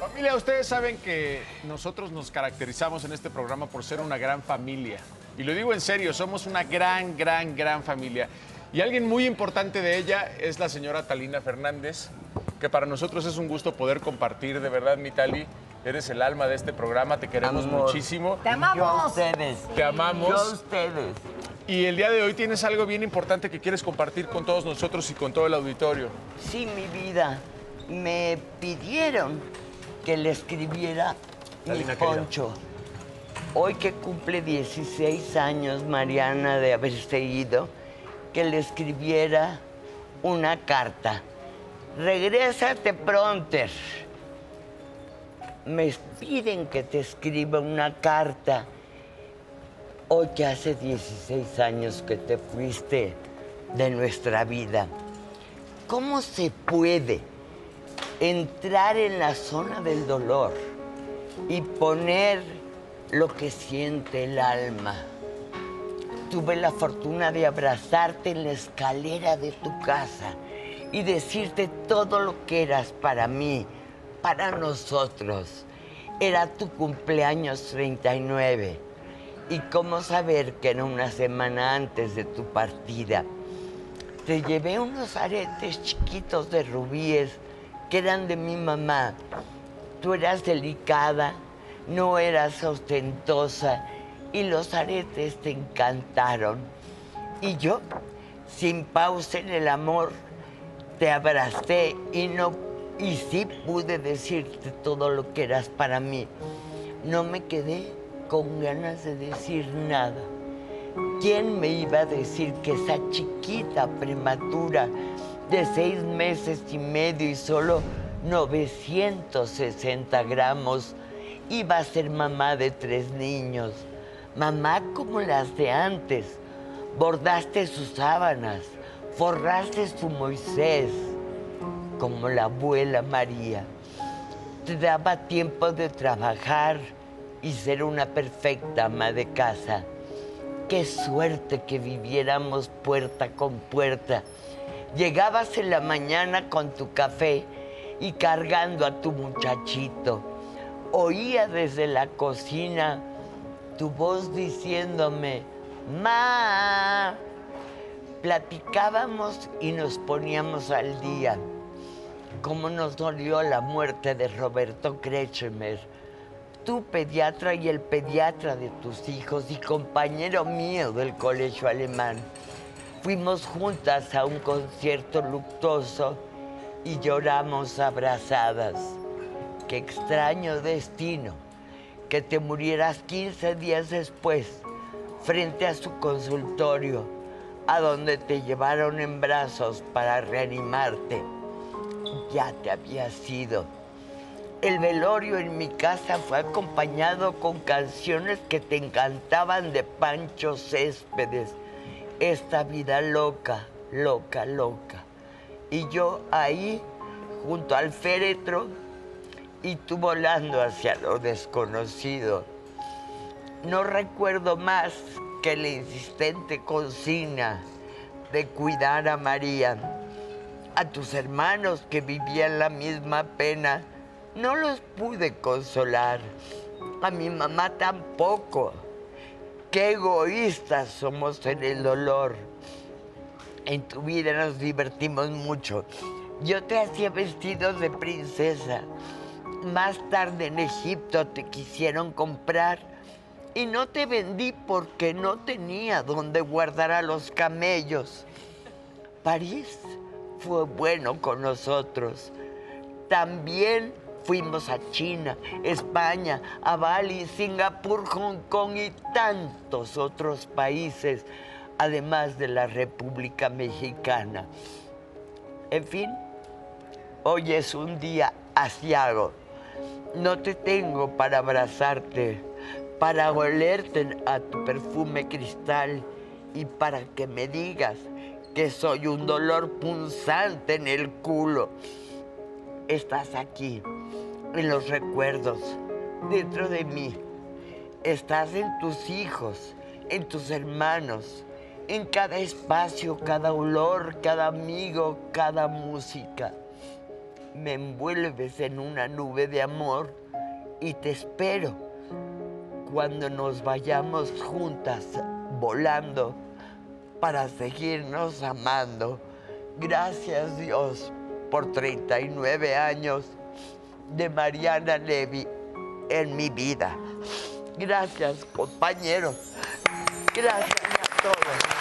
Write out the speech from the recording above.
Familia, ustedes saben que nosotros nos caracterizamos en este programa por ser una gran familia. Y lo digo en serio, somos una gran familia. Y alguien muy importante de ella es la señora Talina Fernández, que para nosotros es un gusto poder compartir, de verdad, mi Tali. Eres el alma de este programa, te queremos muchísimo. ¡Te amamos! Yo a ustedes. Te amamos. Yo a ustedes. Y el día de hoy tienes algo bien importante que quieres compartir con todos nosotros y con todo el auditorio. Sí, mi vida. Me pidieron que le escribiera Talina, mi querida. Poncho. Hoy que cumple 16 años, Mariana, de haberse ido, que le escribiera una carta. Regrésate pronto. Me piden que te escriba una carta. Hoy que hace 16 años que te fuiste de nuestra vida. ¿Cómo se puede entrar en la zona del dolor y poner lo que siente el alma? Tuve la fortuna de abrazarte en la escalera de tu casa y decirte todo lo que eras para mí, para nosotros. Era tu cumpleaños 39. Y cómo saber que era una semana antes de tu partida. Te llevé unos aretes chiquitos de rubíes que eran de mi mamá. Tú eras delicada, no eras ostentosa y los aretes te encantaron. Y yo, sin pausa en el amor, te abracé y sí pude decirte todo lo que eras para mí. No me quedé con ganas de decir nada. ¿Quién me iba a decir que esa chiquita prematura de 6 meses y medio y solo 960 gramos iba a ser mamá de 3 niños? Mamá como las de antes. Bordaste sus sábanas, forraste su Moisés, como la abuela María. Te daba tiempo de trabajar y ser una perfecta ama de casa. Qué suerte que viviéramos puerta con puerta. Llegabas en la mañana con tu café y cargando a tu muchachito. Oía desde la cocina tu voz diciéndome, ¡Ma! Platicábamos y nos poníamos al día. Cómo nos dolió la muerte de Roberto Kretschmer, tu pediatra y el pediatra de tus hijos y compañero mío del colegio alemán. Fuimos juntas a un concierto luctuoso y lloramos abrazadas. Qué extraño destino que te murieras 15 días después frente a su consultorio, a donde te llevaron en brazos para reanimarte. Ya te habías ido. El velorio en mi casa fue acompañado con canciones que te encantaban de Pancho Céspedes. Esta vida loca, loca, loca. Y yo ahí, junto al féretro, y tú volando hacia lo desconocido. No recuerdo más que la insistente consigna de cuidar a María. A tus hermanos que vivían la misma pena, no los pude consolar. A mi mamá tampoco. Qué egoístas somos en el dolor. En tu vida nos divertimos mucho. Yo te hacía vestidos de princesa. Más tarde en Egipto te quisieron comprar y no te vendí porque no tenía dónde guardar a los camellos. París fue bueno con nosotros. También fuimos a China, España, a Bali, Singapur, Hong Kong y tantos otros países, además de la República Mexicana. En fin, hoy es un día aciago. No te tengo para abrazarte, para olerte a tu perfume cristal y para que me digas que soy un dolor punzante en el culo. Estás aquí, en los recuerdos, dentro de mí. Estás en tus hijos, en tus hermanos, en cada espacio, cada olor, cada amigo, cada música. me envuelves en una nube de amor y te espero cuando nos vayamos juntas volando para seguirnos amando. Gracias, Dios, por 39 años de Mariana Levy en mi vida. Gracias, compañeros. Gracias a todos.